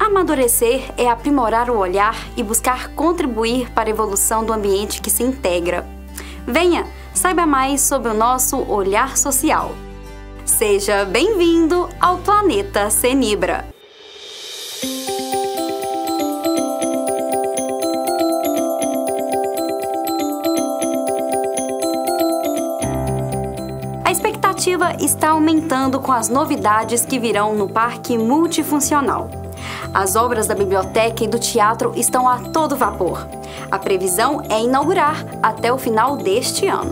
Amadurecer é aprimorar o olhar e buscar contribuir para a evolução do ambiente que se integra. Venha, saiba mais sobre o nosso olhar social. Seja bem-vindo ao Planeta Cenibra. A expectativa está aumentando com as novidades que virão no Parque Multifuncional. As obras da biblioteca e do teatro estão a todo vapor. A previsão é inaugurar até o final deste ano.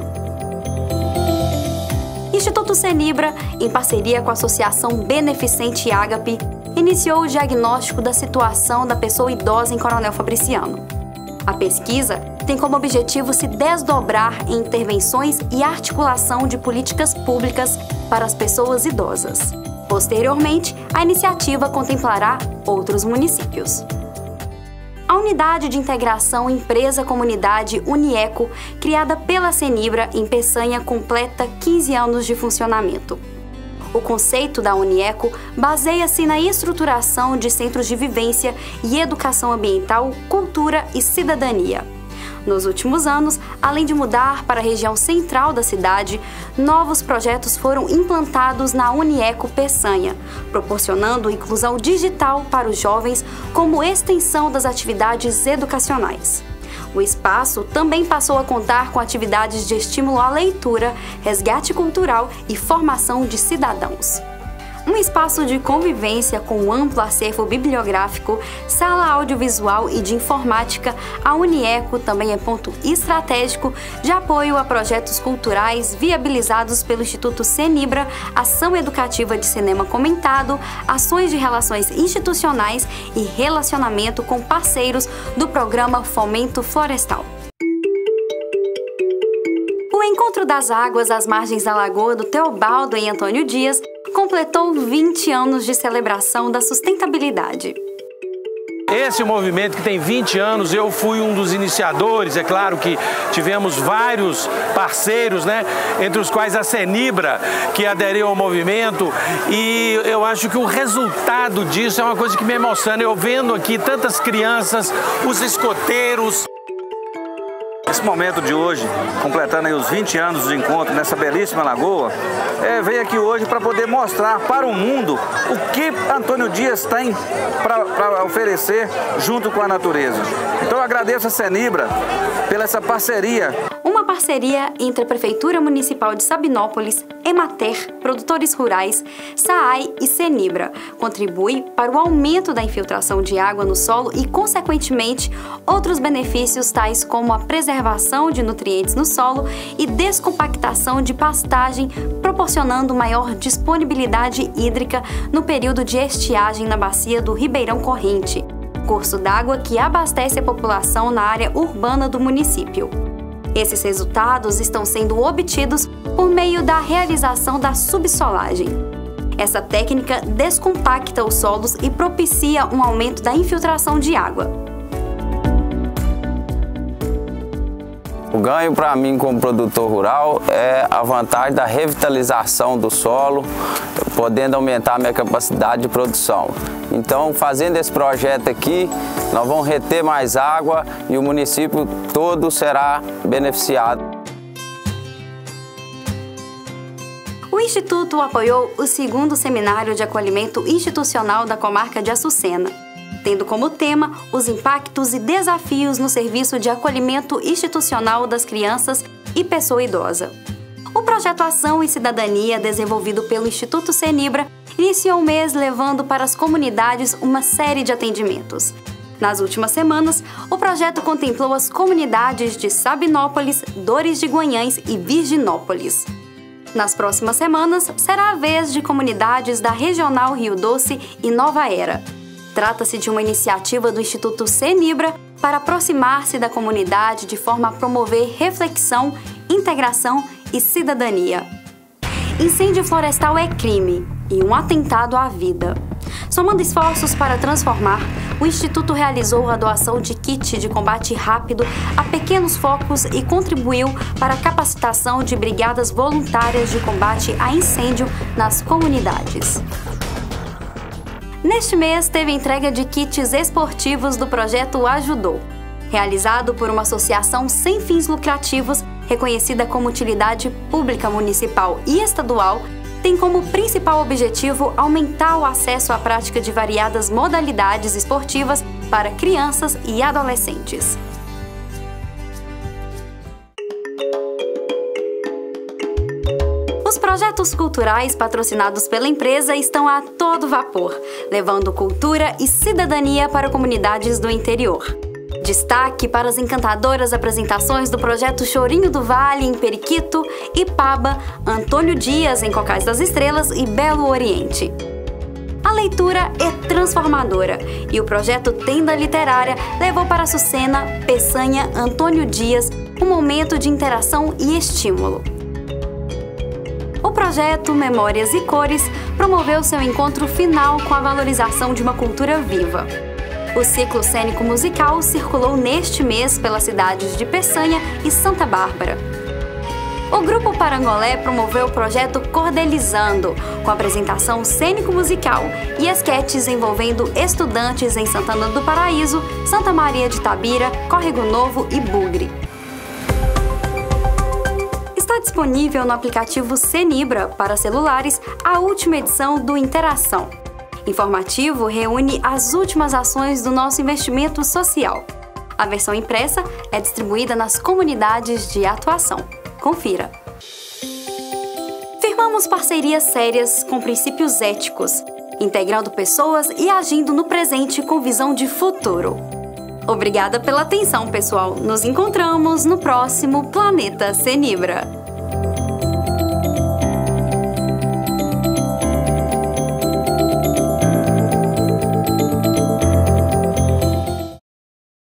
Instituto Cenibra, em parceria com a Associação Beneficente Ágape, iniciou o diagnóstico da situação da pessoa idosa em Coronel Fabriciano. A pesquisa tem como objetivo se desdobrar em intervenções e articulação de políticas públicas para as pessoas idosas. Posteriormente, a iniciativa contemplará outros municípios. A Unidade de Integração Empresa-Comunidade Unieco, criada pela Cenibra em Peçanha, completa 15 anos de funcionamento. O conceito da Unieco baseia-se na estruturação de centros de vivência e educação ambiental, cultura e cidadania. Nos últimos anos, além de mudar para a região central da cidade, novos projetos foram implantados na Unieco Peçanha, proporcionando inclusão digital para os jovens como extensão das atividades educacionais. O espaço também passou a contar com atividades de estímulo à leitura, resgate cultural e formação de cidadãos. Um espaço de convivência com um amplo acervo bibliográfico, sala audiovisual e de informática, a Unieco também é ponto estratégico de apoio a projetos culturais viabilizados pelo Instituto Cenibra, ação educativa de cinema comentado, ações de relações institucionais e relacionamento com parceiros do programa Fomento Florestal. O Encontro das Águas às margens da Lagoa do Teobaldo em Antônio Dias completou 20 anos de celebração da sustentabilidade. Esse movimento que tem 20 anos, eu fui um dos iniciadores, é claro que tivemos vários parceiros, né? Entre os quais a Cenibra, que aderiu ao movimento, e eu acho que o resultado disso é uma coisa que me emociona, eu vendo aqui tantas crianças, os escoteiros. Esse momento de hoje, completando aí os 20 anos do encontro nessa belíssima lagoa, veio aqui hoje para poder mostrar para o mundo o que Antônio Dias tem para oferecer junto com a natureza. Então eu agradeço a Cenibra pela essa parceria. Uma parceria entre a Prefeitura Municipal de Sabinópolis, Emater, produtores rurais, SAAI e Cenibra contribui para o aumento da infiltração de água no solo e, consequentemente, outros benefícios tais como a preservação de nutrientes no solo e descompactação de pastagem, proporcionando maior disponibilidade hídrica no período de estiagem na bacia do Ribeirão Corrente, curso d'água que abastece a população na área urbana do município. Esses resultados estão sendo obtidos por meio da realização da subsolagem. Essa técnica descompacta os solos e propicia um aumento da infiltração de água. O ganho para mim como produtor rural é a vantagem da revitalização do solo, podendo aumentar a minha capacidade de produção. Então, fazendo esse projeto aqui, nós vamos reter mais água e o município todo será beneficiado. O Instituto apoiou o 2º Seminário de Acolhimento Institucional da Comarca de Açucena, tendo como tema os impactos e desafios no serviço de acolhimento institucional das crianças e pessoa idosa. O projeto Ação e Cidadania, desenvolvido pelo Instituto Cenibra, iniciou o mês levando para as comunidades uma série de atendimentos. Nas últimas semanas, o projeto contemplou as comunidades de Sabinópolis, Dores de Guanhães e Virginópolis. Nas próximas semanas, será a vez de comunidades da Regional Rio Doce e Nova Era. Trata-se de uma iniciativa do Instituto Cenibra para aproximar-se da comunidade de forma a promover reflexão, integração e cidadania. Incêndio florestal é crime e um atentado à vida. Somando esforços para transformar, o Instituto realizou a doação de kit de combate rápido a pequenos focos e contribuiu para a capacitação de brigadas voluntárias de combate a incêndio nas comunidades. Neste mês, teve entrega de kits esportivos do projeto Ajudou, realizado por uma associação sem fins lucrativos, reconhecida como utilidade pública municipal e estadual, tem como principal objetivo aumentar o acesso à prática de variadas modalidades esportivas para crianças e adolescentes. Os projetos culturais patrocinados pela empresa estão a todo vapor, levando cultura e cidadania para comunidades do interior. Destaque para as encantadoras apresentações do projeto Chorinho do Vale, em Periquito, Ipaba, Antônio Dias, em Cocais das Estrelas e Belo Oriente. A leitura é transformadora e o projeto Tenda Literária levou para Açucena, Peçanha, Antônio Dias um momento de interação e estímulo. O projeto Memórias e Cores promoveu seu encontro final com a valorização de uma cultura viva. O ciclo cênico musical circulou neste mês pelas cidades de Peçanha e Santa Bárbara. O Grupo Parangolé promoveu o projeto Cordelizando, com apresentação cênico-musical e esquetes envolvendo estudantes em Santana do Paraíso, Santa Maria de Itabira, Córrego Novo e Bugre. Está disponível no aplicativo Cenibra para celulares a última edição do Interação. Informativo reúne as últimas ações do nosso investimento social. A versão impressa é distribuída nas comunidades de atuação. Confira! Firmamos parcerias sérias com princípios éticos, integrando pessoas e agindo no presente com visão de futuro. Obrigada pela atenção, pessoal. Nos encontramos no próximo Planeta Cenibra.